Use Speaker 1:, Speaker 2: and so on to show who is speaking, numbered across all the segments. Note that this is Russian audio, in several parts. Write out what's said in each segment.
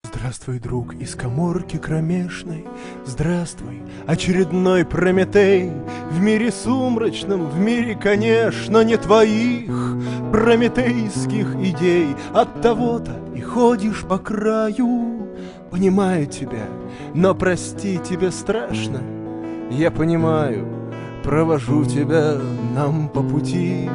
Speaker 1: Здравствуй, друг из каморки кромешной, здравствуй, очередной Прометей. В мире сумрачном, в мире, конечно, не твоих прометейских идей. От того-то и ходишь по краю. Понимаю тебя, но прости, тебе страшно. Я понимаю, провожу тебя нам по пути.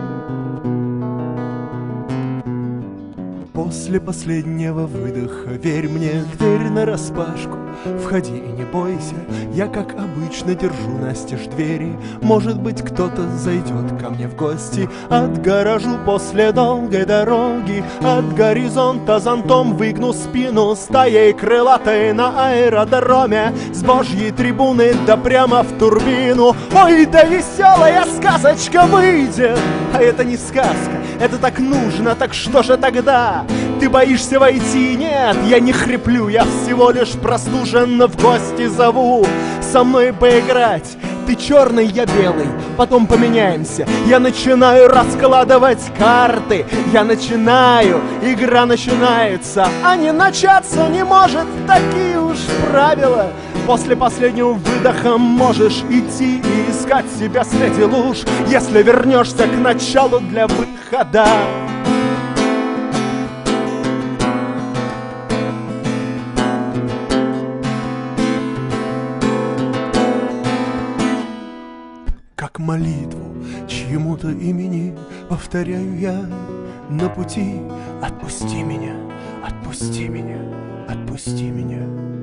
Speaker 1: После последнего выдоха верь мне, дверь нараспашку, входи и не бойся. Я, как обычно, держу настежь двери. Может быть, кто-то зайдет ко мне в гости. Отгорожу после долгой дороги от горизонта зонтом, выгну спину стаей крылатой на аэродроме. С божьей трибуны да прямо в турбину. Ой, да веселая сказочка выйдет. А это не сказка, это так нужно, так что же тогда? Ты боишься войти? Нет, я не хриплю, я всего лишь простуженно в гости зову со мной поиграть. Ты черный, я белый, потом поменяемся. Я начинаю раскладывать карты. Я начинаю, игра начинается, а не начаться не может. Такие уж правила. После последнего выдоха можешь идти и искать себя среди луж, если вернешься к началу для выхода. Как молитву чьему-то имени повторяю я на пути. Отпусти меня, отпусти меня, отпусти меня.